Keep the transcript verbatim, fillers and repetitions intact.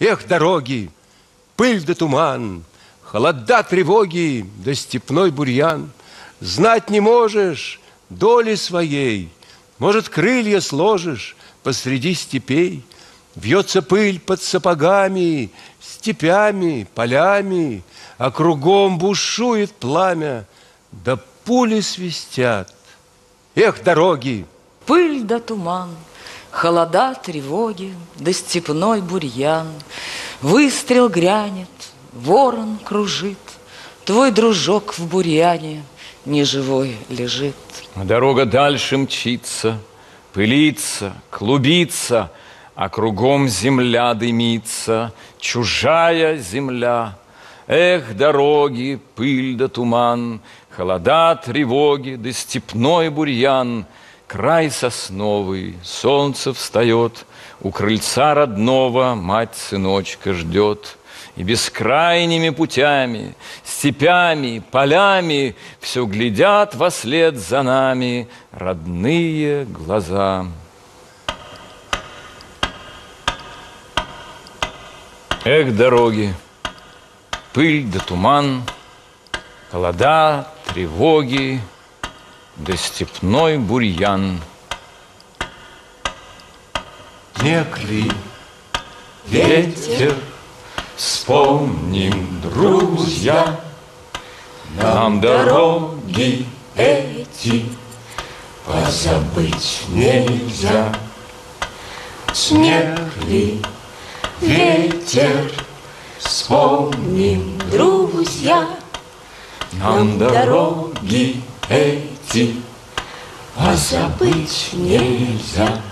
Эх, дороги, пыль да туман, холода, тревоги, да степной бурьян. Знать не можешь доли своей, может, крылья сложишь посреди степей. Вьется пыль под сапогами, степями, полями, а кругом бушует пламя, да пули свистят. Эх, дороги! Пыль да туман, холода, тревоги, да степной бурьян. Выстрел грянет, ворон кружит, твой дружок в бурьяне неживой лежит. Дорога дальше мчится, пылится, клубится, а кругом земля дымится, чужая земля. Эх, дороги, пыль да туман, холода, тревоги, да степной бурьян. Край сосновый, солнце встает, у крыльца родного мать сыночка ждет. И бескрайними путями, степями, полями все глядят вослед за нами родные глаза. Эх, дороги, пыль да туман, холода, тревоги, да степной бурьян. Снег ли, ветер, вспомним, друзья, нам дороги эти позабыть нельзя. Снег ли, ветер, вспомним, друзья, нам дороги эти позабыть нельзя.